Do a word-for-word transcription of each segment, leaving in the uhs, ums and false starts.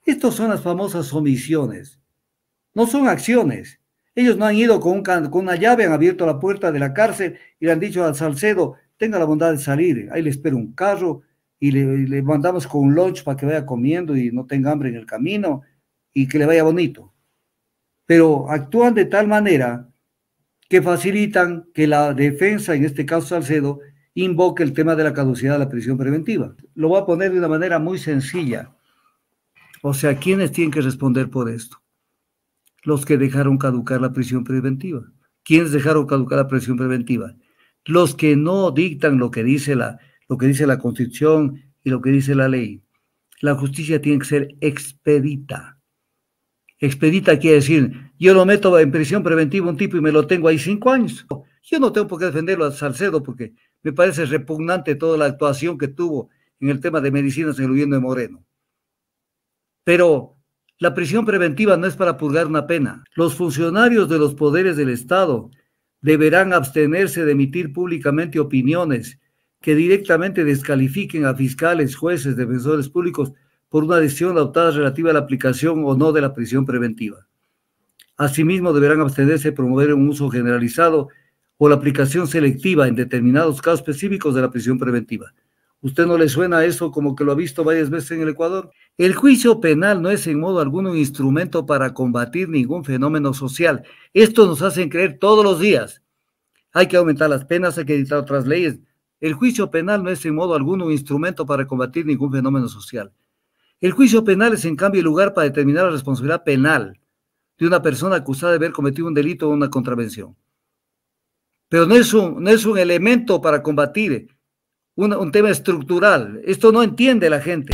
Estos son las famosas omisiones, no son acciones. Ellos no han ido con, un, con una llave, han abierto la puerta de la cárcel y le han dicho al Salcedo, tenga la bondad de salir, ahí le espera un carro y le, le mandamos con un lunch para que vaya comiendo y no tenga hambre en el camino y que le vaya bonito. Pero actúan de tal manera que facilitan que la defensa, en este caso Salcedo, invoque el tema de la caducidad de la prisión preventiva. Lo voy a poner de una manera muy sencilla. O sea, ¿quiénes tienen que responder por esto? Los que dejaron caducar la prisión preventiva. ¿Quiénes dejaron caducar la prisión preventiva? Los que no dictan lo que dice la, lo que dice la Constitución y lo que dice la ley. La justicia tiene que ser expedita. Expedita quiere decir, yo lo meto en prisión preventiva un tipo y me lo tengo ahí cinco años. Yo no tengo por qué defenderlo a Salcedo porque me parece repugnante toda la actuación que tuvo en el tema de medicinas en el gobierno de Moreno. Pero la prisión preventiva no es para purgar una pena. Los funcionarios de los poderes del Estado deberán abstenerse de emitir públicamente opiniones que directamente descalifiquen a fiscales, jueces, defensores públicos por una decisión adoptada relativa a la aplicación o no de la prisión preventiva. Asimismo, deberán abstenerse de promover un uso generalizado o la aplicación selectiva en determinados casos específicos de la prisión preventiva. ¿Usted no le suena eso como que lo ha visto varias veces en el Ecuador? El juicio penal no es en modo alguno un instrumento para combatir ningún fenómeno social. Esto nos hacen creer todos los días. Hay que aumentar las penas, hay que editar otras leyes. El juicio penal no es en modo alguno un instrumento para combatir ningún fenómeno social. El juicio penal es en cambio el lugar para determinar la responsabilidad penal de una persona acusada de haber cometido un delito o una contravención. Pero no es un, no es un elemento para combatir un, un tema estructural. Esto no entiende la gente.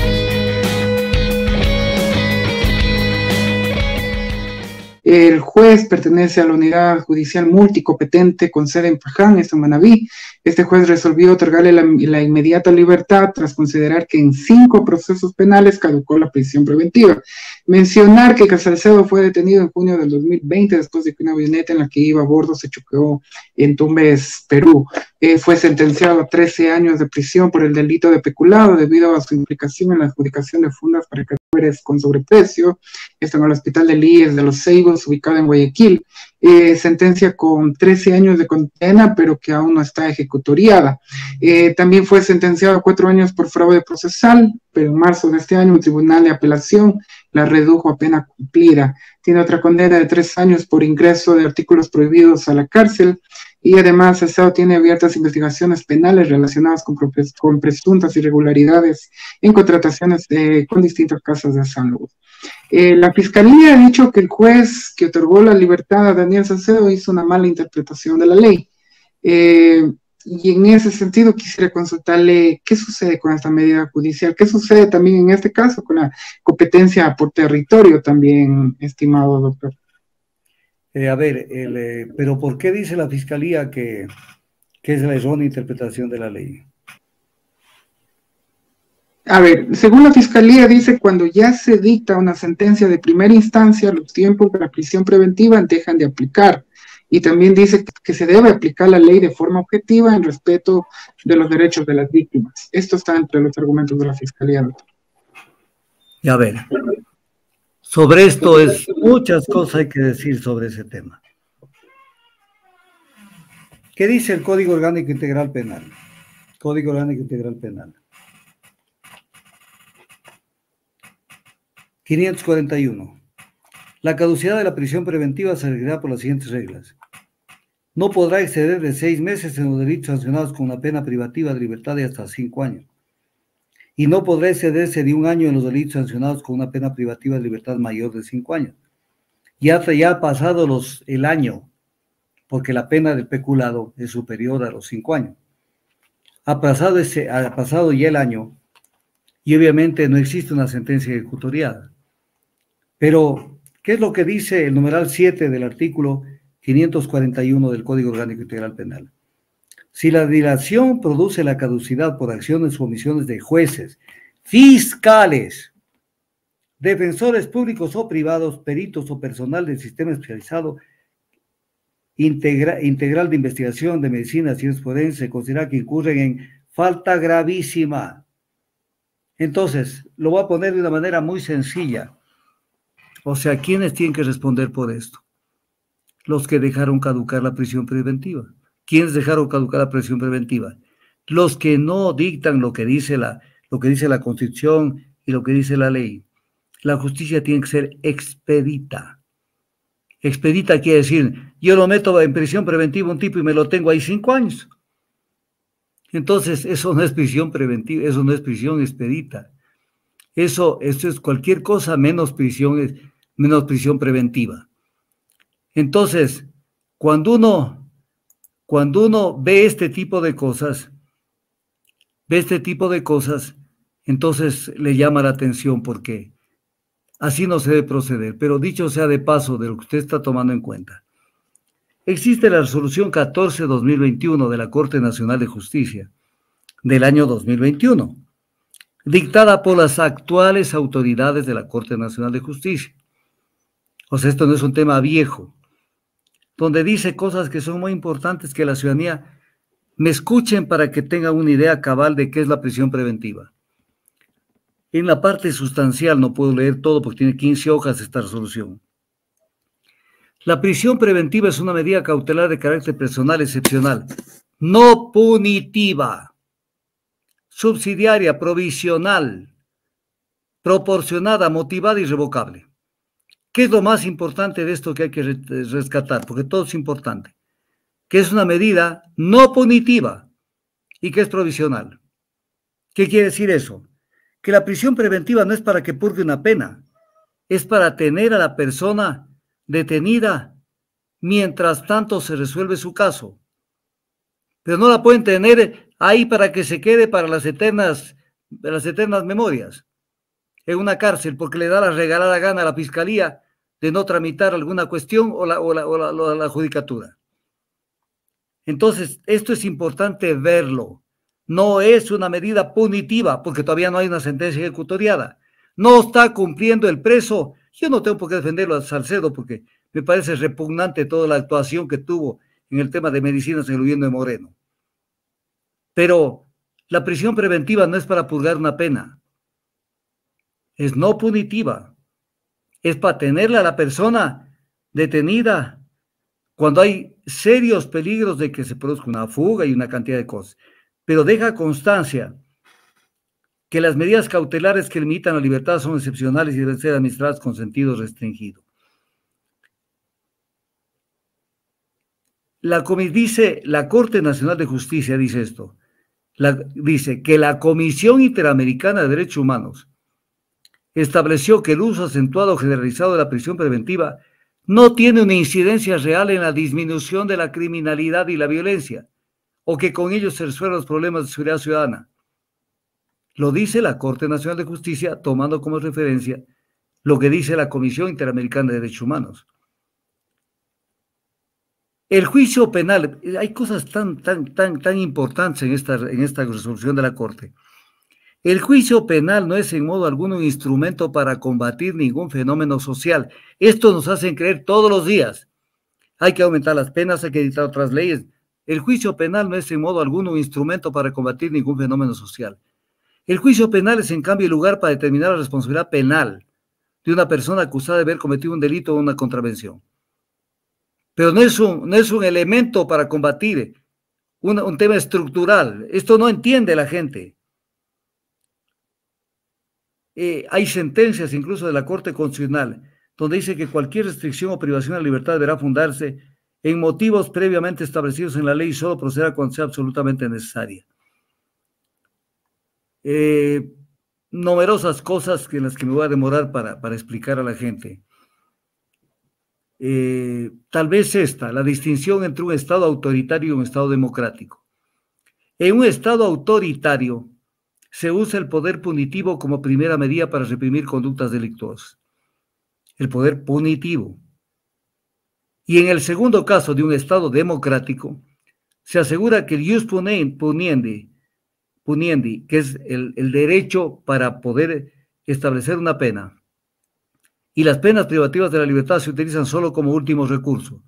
El juez pertenece a la unidad judicial multicompetente con sede en Paján, esto en Manabí. Este juez resolvió otorgarle la, la inmediata libertad tras considerar que en cinco procesos penales caducó la prisión preventiva. Mencionar que Salcedo fue detenido en junio del dos mil veinte después de que una avioneta en la que iba a bordo se choqueó en Tumbes, Perú. Eh, fue sentenciado a trece años de prisión por el delito de peculado debido a su implicación en la adjudicación de fundas para cadáveres con sobreprecio. Esto en el hospital del I E S de Los Seigos, ubicado en Guayaquil. Eh, sentencia con trece años de condena, pero que aún no está ejecutoriada. Eh, también fue sentenciado a cuatro años por fraude procesal, pero en marzo de este año un tribunal de apelación la redujo a pena cumplida. Tiene otra condena de tres años por ingreso de artículos prohibidos a la cárcel, y además el Estado tiene abiertas investigaciones penales relacionadas con, con presuntas irregularidades en contrataciones eh, con distintas casas de salud. Eh, la Fiscalía ha dicho que el juez que otorgó la libertad a Daniel Salcedo hizo una mala interpretación de la ley. Eh, y en ese sentido quisiera consultarle qué sucede con esta medida judicial, qué sucede también en este caso con la competencia por territorio también, estimado doctor. Eh, a ver, el, eh, pero ¿por qué dice la Fiscalía que, que es la errónea interpretación de la ley? A ver, según la Fiscalía dice, cuando ya se dicta una sentencia de primera instancia, los tiempos de la prisión preventiva dejan de aplicar. Y también dice que se debe aplicar la ley de forma objetiva en respeto de los derechos de las víctimas. Esto está entre los argumentos de la Fiscalía, doctor. Y a ver, sobre esto es muchas cosas hay que decir sobre ese tema. ¿Qué dice el Código Orgánico Integral Penal? Código Orgánico Integral Penal. quinientos cuarenta y uno. La caducidad de la prisión preventiva se regirá por las siguientes reglas. No podrá exceder de seis meses en los delitos sancionados con una pena privativa de libertad de hasta cinco años. Y no podrá excederse de un año en los delitos sancionados con una pena privativa de libertad mayor de cinco años. Ya, ya ha pasado los, el año, porque la pena del peculado es superior a los cinco años. Ha pasado, ese, ha pasado ya el año y obviamente no existe una sentencia ejecutoriada. Pero, ¿qué es lo que dice el numeral siete del artículo quinientos cuarenta y uno del Código Orgánico Integral Penal? Si la dilación produce la caducidad por acciones o omisiones de jueces, fiscales, defensores públicos o privados, peritos o personal del sistema especializado integra, integral de investigación de medicina y ciencias forenses, se considera que incurren en falta gravísima. Entonces, lo voy a poner de una manera muy sencilla. O sea, ¿quiénes tienen que responder por esto? Los que dejaron caducar la prisión preventiva. ¿Quiénes dejaron caducar la prisión preventiva? Los que no dictan lo que dice la, lo que dice la Constitución y lo que dice la ley. La justicia tiene que ser expedita. Expedita quiere decir, yo lo meto en prisión preventiva a un tipo y me lo tengo ahí cinco años. Entonces, eso no es prisión preventiva, eso no es prisión expedita. Eso, eso es cualquier cosa menos prisión, menos prisión preventiva. Entonces, cuando uno, cuando uno ve este tipo de cosas, ve este tipo de cosas, entonces le llama la atención porque así no se debe proceder. Pero dicho sea de paso de lo que usted está tomando en cuenta, existe la resolución catorce guión dos mil veintiuno de la Corte Nacional de Justicia del año dos mil veintiuno, dictada por las actuales autoridades de la Corte Nacional de Justicia. O sea, esto no es un tema viejo, donde dice cosas que son muy importantes que la ciudadanía me escuchen para que tengan una idea cabal de qué es la prisión preventiva. En la parte sustancial, no puedo leer todo porque tiene quince hojas esta resolución. La prisión preventiva es una medida cautelar de carácter personal excepcional, no punitiva, subsidiaria, provisional, proporcionada, motivada y revocable. ¿Qué es lo más importante de esto que hay que rescatar? Porque todo es importante. Que es una medida no punitiva y que es provisional. ¿Qué quiere decir eso? Que la prisión preventiva no es para que purgue una pena, es para tener a la persona detenida mientras tanto se resuelve su caso. Pero no la pueden tener ahí para que se quede para las eternas, las eternas memorias, en una cárcel, porque le da la regalada gana a la fiscalía de no tramitar alguna cuestión o la, o la, o la, o la judicatura. Entonces, esto es importante verlo. No es una medida punitiva, porque todavía no hay una sentencia ejecutoriada. No está cumpliendo el preso. Yo no tengo por qué defenderlo a Salcedo, porque me parece repugnante toda la actuación que tuvo en el tema de medicinas en el gobierno de Moreno. Pero la prisión preventiva no es para purgar una pena. Es no punitiva. Es para tenerla a la persona detenida cuando hay serios peligros de que se produzca una fuga y una cantidad de cosas. Pero deja constancia que las medidas cautelares que limitan la libertad son excepcionales y deben ser administradas con sentido restringido. La, dice, la Corte Nacional de Justicia dice esto, la, dice que la Comisión Interamericana de Derechos Humanos estableció que el uso acentuado o generalizado de la prisión preventiva no tiene una incidencia real en la disminución de la criminalidad y la violencia, o que con ello se resuelvan los problemas de seguridad ciudadana. Lo dice la Corte Nacional de Justicia, tomando como referencia lo que dice la Comisión Interamericana de Derechos Humanos. El juicio penal, hay cosas tan, tan, tan, tan importantes en esta, en esta resolución de la Corte. El juicio penal no es en modo alguno un instrumento para combatir ningún fenómeno social. Esto nos hacen creer todos los días. Hay que aumentar las penas, hay que editar otras leyes. El juicio penal no es en modo alguno un instrumento para combatir ningún fenómeno social. El juicio penal es en cambio el lugar para determinar la responsabilidad penal de una persona acusada de haber cometido un delito o una contravención. Pero no es un, no es un elemento para combatir un, un tema estructural. Esto no entiende la gente. Eh, hay sentencias incluso de la Corte Constitucional donde dice que cualquier restricción o privación de la libertad deberá fundarse en motivos previamente establecidos en la ley y solo procederá cuando sea absolutamente necesaria. Eh, numerosas cosas en las que me voy a demorar para, para explicar a la gente. Eh, tal vez esta, la distinción entre un Estado autoritario y un Estado democrático. En un Estado autoritario se usa el poder punitivo como primera medida para reprimir conductas delictuosas. El poder punitivo. Y en el segundo caso de un Estado democrático, se asegura que el ius puniendi, puniendi que es el, el derecho para poder establecer una pena, y las penas privativas de la libertad se utilizan solo como último recurso.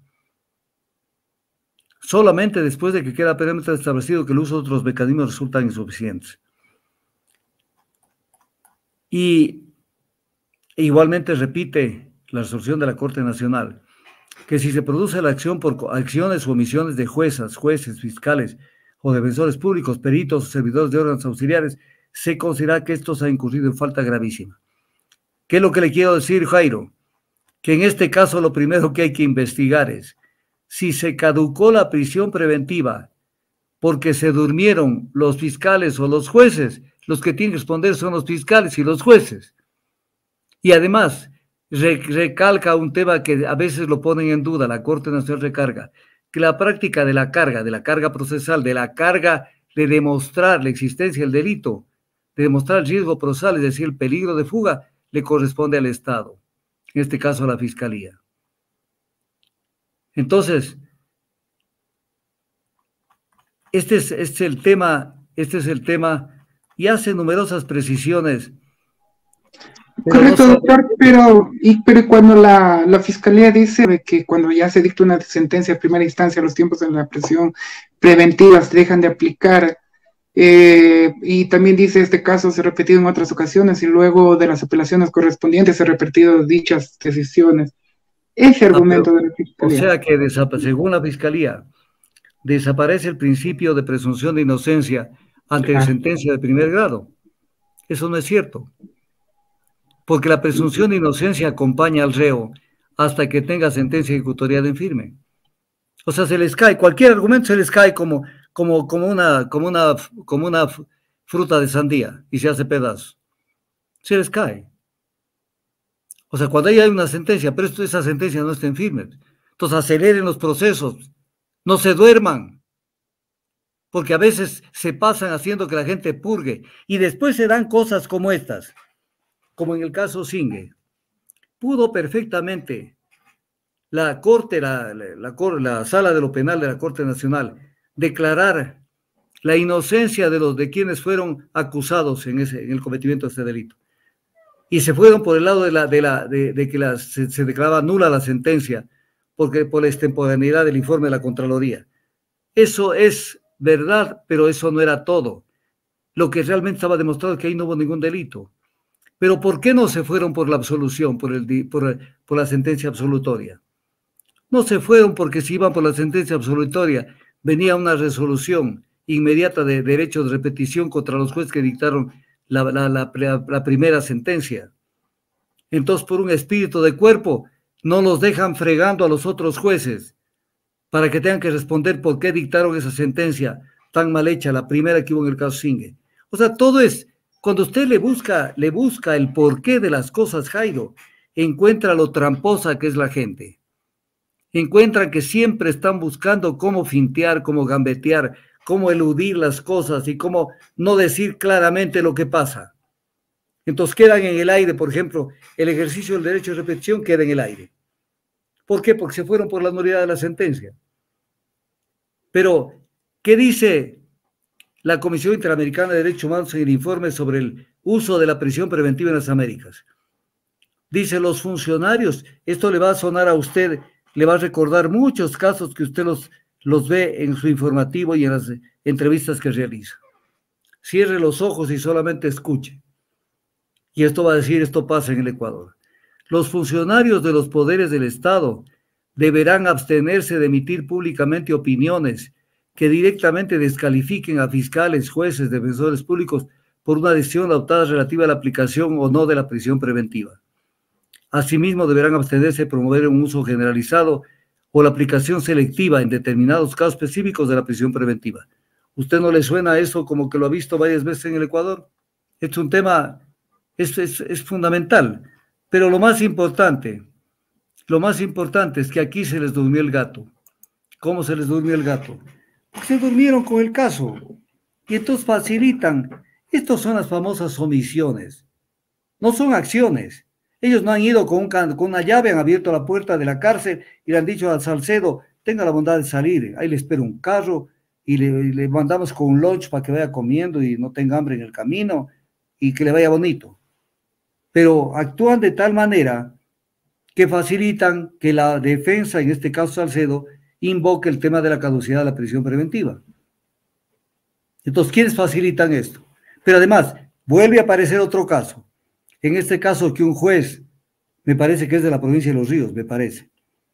Solamente después de que queda plenamente establecido que el uso de otros mecanismos resultan insuficientes. Y igualmente repite la resolución de la Corte Nacional, que si se produce la acción por acciones o omisiones de juezas, jueces, fiscales o defensores públicos, peritos o servidores de órganos auxiliares, se considera que estos han incurrido en falta gravísima. ¿Qué es lo que le quiero decir, Jairo? Que en este caso lo primero que hay que investigar es si se caducó la prisión preventiva porque se durmieron los fiscales o los jueces. Los que tienen que responder son los fiscales y los jueces. Y además, re recalca un tema que a veces lo ponen en duda, la Corte Nacional recarga, que la práctica de la carga, de la carga procesal, de la carga de demostrar la existencia del delito, de demostrar el riesgo procesal, es decir, el peligro de fuga, le corresponde al Estado, en este caso a la Fiscalía. Entonces, este es, este es el tema, este es el tema, y hace numerosas precisiones. Correcto, no doctor, pero, y, pero cuando la, la Fiscalía dice que cuando ya se dicta una sentencia de primera instancia, los tiempos de la prisión preventiva se dejan de aplicar, eh, y también dice este caso se ha repetido en otras ocasiones y luego de las apelaciones correspondientes se han repetido dichas decisiones. Ese argumento ah, pero, de la Fiscalía. O sea que según la Fiscalía, desaparece el principio de presunción de inocencia ante Ah. sentencia de primer grado. Eso no es cierto. Porque la presunción de inocencia acompaña al reo hasta que tenga sentencia ejecutorial en firme. O sea, se les cae, cualquier argumento se les cae como, como, como, una, como, una, como una fruta de sandía y se hace pedazos. Se les cae. O sea, cuando hay una sentencia, pero esto, esa sentencia no está en firme. Entonces aceleren los procesos, no se duerman, porque a veces se pasan haciendo que la gente purgue y después se dan cosas como estas. Como en el caso Singue, pudo perfectamente la Corte, la, la, la, la Sala de lo Penal de la Corte Nacional, declarar la inocencia de los de quienes fueron acusados en, ese, en el cometimiento de este delito. Y se fueron por el lado de, la, de, la, de, de que la, se, se declaraba nula la sentencia porque por la extemporaneidad del informe de la Contraloría. Eso es verdad, pero eso no era todo. Lo que realmente estaba demostrado es que ahí no hubo ningún delito. Pero ¿por qué no se fueron por la absolución, por, el, por, por la sentencia absolutoria? No se fueron porque si iban por la sentencia absolutoria, venía una resolución inmediata de derecho de repetición contra los jueces que dictaron la, la, la, la, la primera sentencia. Entonces, por un espíritu de cuerpo, no los dejan fregando a los otros jueces para que tengan que responder por qué dictaron esa sentencia tan mal hecha, la primera que hubo en el caso Singue. O sea, todo es... Cuando usted le busca, le busca el porqué de las cosas, Jairo, encuentra lo tramposa que es la gente. Encuentra que siempre están buscando cómo fintear, cómo gambetear, cómo eludir las cosas y cómo no decir claramente lo que pasa. Entonces quedan en el aire, por ejemplo, el ejercicio del derecho de repetición queda en el aire. ¿Por qué? Porque se fueron por la nulidad de la sentencia. Pero, ¿qué dice la Comisión Interamericana de Derechos Humanos en el informe sobre el uso de la prisión preventiva en las Américas? Dice, los funcionarios, esto le va a sonar a usted, le va a recordar muchos casos que usted los, los ve en su informativo y en las entrevistas que realiza. Cierre los ojos y solamente escuche. Y esto va a decir, esto pasa en el Ecuador. Los funcionarios de los poderes del Estado deberán abstenerse de emitir públicamente opiniones que directamente descalifiquen a fiscales, jueces, defensores públicos por una decisión adoptada relativa a la aplicación o no de la prisión preventiva. Asimismo, deberán abstenerse de promover un uso generalizado o la aplicación selectiva en determinados casos específicos de la prisión preventiva. ¿Usted no le suena a eso como que lo ha visto varias veces en el Ecuador? Es un tema, es, es, es fundamental, pero lo más importante, lo más importante es que aquí se les durmió el gato. ¿Cómo se les durmió el gato? Se durmieron con el caso y entonces facilitan. Estas son las famosas omisiones, no son acciones. Ellos no han ido con, un, con una llave, han abierto la puerta de la cárcel y le han dicho al Salcedo, tenga la bondad de salir, ahí le espera un carro y le, y le mandamos con un lunch para que vaya comiendo y no tenga hambre en el camino y que le vaya bonito. Pero actúan de tal manera que facilitan que la defensa, en este caso Salcedo, invoque el tema de la caducidad de la prisión preventiva. Entonces, ¿quiénes facilitan esto? Pero además, vuelve a aparecer otro caso. En este caso, que un juez me parece que es de la provincia de Los Ríos, me parece,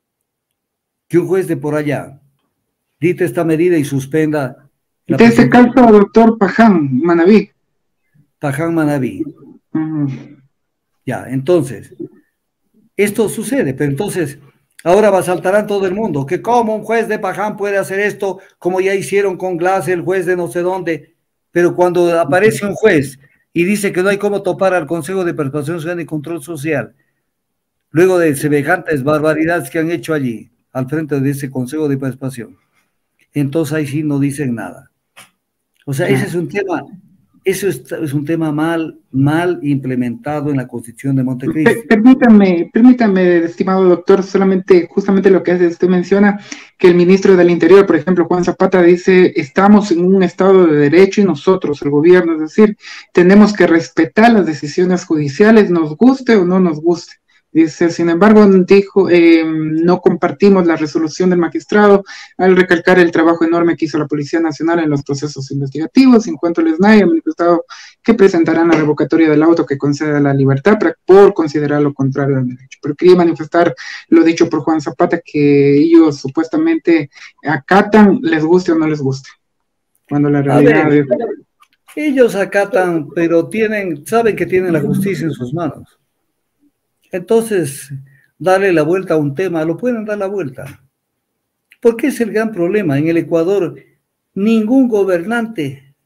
que un juez de por allá dicte esta medida y suspenda la De este presentación. caso, doctor Paján, Manabí. Paján Manabí. Uh-huh. Ya, entonces, esto sucede, pero entonces, ahora va a saltar todo el mundo, que cómo un juez de Paján puede hacer esto, como ya hicieron con Glass, el juez de no sé dónde, pero cuando aparece un juez y dice que no hay cómo topar al Consejo de Participación Ciudadana y Control Social, luego de semejantes barbaridades que han hecho allí, al frente de ese Consejo de Participación, entonces ahí sí no dicen nada. O sea, ese es un tema, eso es, es un tema mal, mal implementado en la Constitución de Montecristi. Permítame, permítame, estimado doctor, solamente justamente lo que usted menciona, que el ministro del Interior, por ejemplo, Juan Zapata, dice, estamos en un estado de derecho y nosotros, el gobierno, es decir, tenemos que respetar las decisiones judiciales, nos guste o no nos guste. Dice, sin embargo, dijo, eh, no compartimos la resolución del magistrado al recalcar el trabajo enorme que hizo la Policía Nacional en los procesos investigativos. En cuanto al S N A I, ha manifestado que presentarán la revocatoria del auto que conceda la libertad por considerar lo contrario al derecho. Pero quería manifestar lo dicho por Juan Zapata, que ellos supuestamente acatan, les guste o no les guste. Cuando la realidad... Ver, ellos acatan, pero tienen, saben que tienen la justicia en sus manos. Entonces, darle la vuelta a un tema, lo pueden dar la vuelta. Porque es el gran problema. En el Ecuador, ningún gobernante,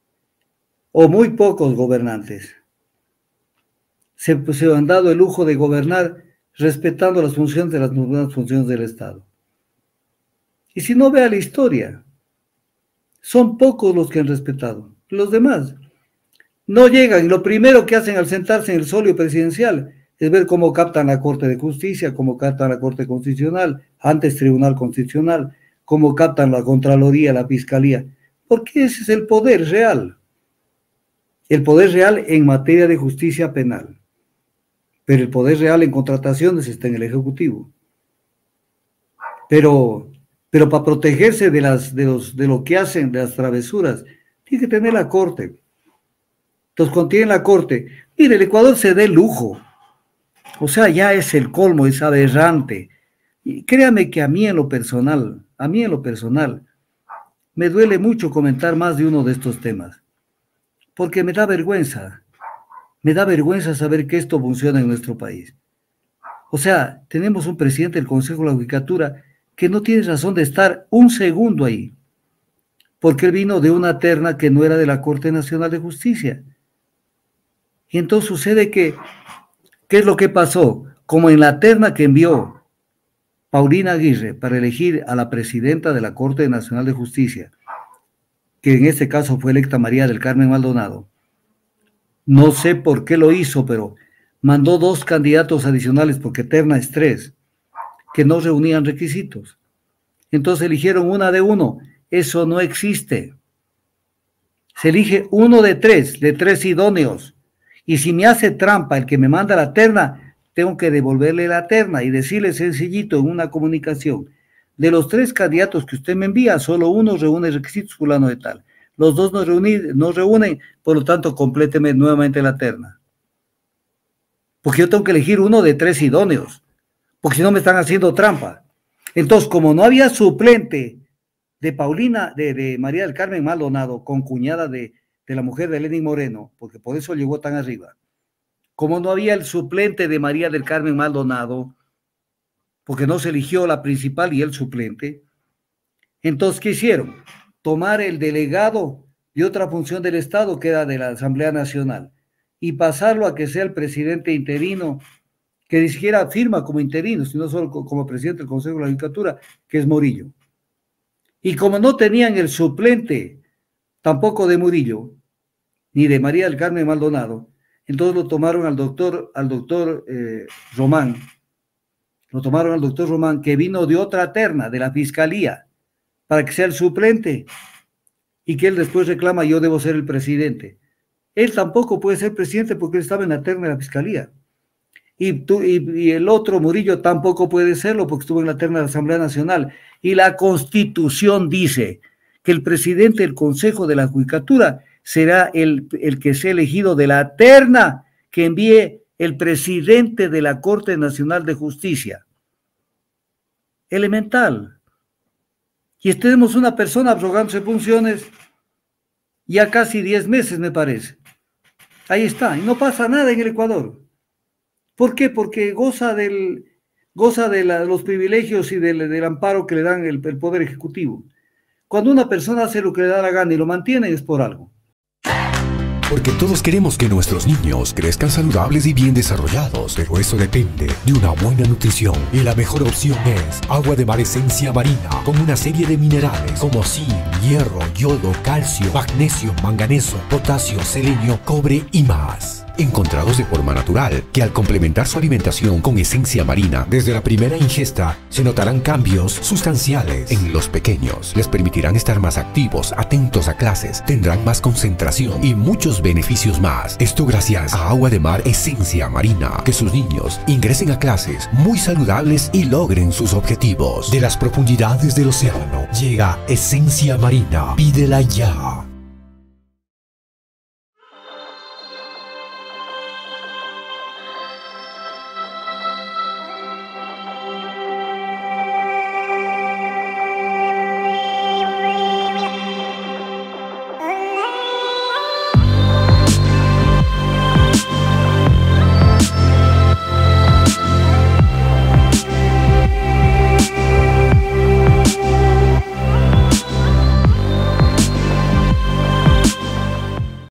o muy pocos gobernantes, se, se han dado el lujo de gobernar respetando las funciones de las nuevas funciones del Estado. Y si no vea la historia, son pocos los que han respetado. Los demás no llegan, y lo primero que hacen al sentarse en el solio presidencial es ver cómo captan la Corte de Justicia, cómo captan la Corte Constitucional, antes Tribunal Constitucional, cómo captan la Contraloría, la Fiscalía, porque ese es el poder real. El poder real en materia de justicia penal. Pero el poder real en contrataciones está en el Ejecutivo. Pero, pero para protegerse de, las, de, los, de lo que hacen, de las travesuras, tiene que tener la Corte. Entonces, cuando tienen la Corte, mire, el Ecuador se dé lujo. O sea, ya es el colmo, es aberrante. Y créame que a mí en lo personal, a mí en lo personal, me duele mucho comentar más de uno de estos temas. Porque me da vergüenza. Me da vergüenza saber que esto funciona en nuestro país. O sea, tenemos un presidente del Consejo de la Judicatura que no tiene razón de estar un segundo ahí. Porque él vino de una terna que no era de la Corte Nacional de Justicia. Y entonces sucede que, ¿qué es lo que pasó? Como en la terna que envió Paulina Aguirre para elegir a la presidenta de la Corte Nacional de Justicia, que en este caso fue electa María del Carmen Maldonado, no sé por qué lo hizo, pero mandó dos candidatos adicionales, porque terna es tres, que no reunían requisitos. Entonces eligieron una de uno. Eso no existe. Se elige uno de tres, de tres idóneos. Y si me hace trampa el que me manda la terna, tengo que devolverle la terna y decirle sencillito en una comunicación: de los tres candidatos que usted me envía, solo uno reúne requisitos fulano de tal. Los dos no, reunir, no reúnen, por lo tanto, compléteme nuevamente la terna. Porque yo tengo que elegir uno de tres idóneos, porque si no me están haciendo trampa. Entonces, como no había suplente de Paulina, de, de María del Carmen Maldonado, concuñada de, de la mujer de Lenín Moreno, porque por eso llegó tan arriba, como no había el suplente de María del Carmen Maldonado, porque no se eligió la principal y el suplente, entonces, ¿qué hicieron? Tomar el delegado de otra función del Estado, que era de la Asamblea Nacional, y pasarlo a que sea el presidente interino, que ni siquiera firma como interino, sino solo como presidente del Consejo de la Judicatura, que es Murillo. Y como no tenían el suplente, tampoco de Murillo, ni de María del Carmen Maldonado, entonces lo tomaron al doctor, al doctor eh, Román, lo tomaron al doctor Román, que vino de otra terna, de la Fiscalía, para que sea el suplente, y que él después reclama: yo debo ser el presidente. Él tampoco puede ser presidente porque él estaba en la terna de la Fiscalía. Y, tú, y, y el otro, Murillo, tampoco puede serlo porque estuvo en la terna de la Asamblea Nacional. Y la Constitución dice que el presidente del Consejo de la Judicatura será el, el que sea elegido de la terna que envíe el presidente de la Corte Nacional de Justicia. Elemental. Y tenemos una persona abrogándose funciones ya casi diez meses, me parece. Ahí está, y no pasa nada en el Ecuador. ¿Por qué? Porque goza, del, goza de la, los privilegios y del, del amparo que le dan el, el Poder Ejecutivo. Cuando una persona hace lo que le da la gana y lo mantiene es por algo. Porque todos queremos que nuestros niños crezcan saludables y bien desarrollados, pero eso depende de una buena nutrición. Y la mejor opción es Agua de Mar Esencia Marina, con una serie de minerales como zinc, hierro, yodo, calcio, magnesio, manganeso, potasio, selenio, cobre y más. Encontrados de forma natural, que al complementar su alimentación con esencia marina, desde la primera ingesta, se notarán cambios sustanciales en los pequeños. Les permitirán estar más activos, atentos a clases, tendrán más concentración y muchos beneficios más. Esto gracias a Agua de Mar Esencia Marina. Que sus niños ingresen a clases muy saludables y logren sus objetivos. De las profundidades del océano, llega Esencia Marina. Pídela ya.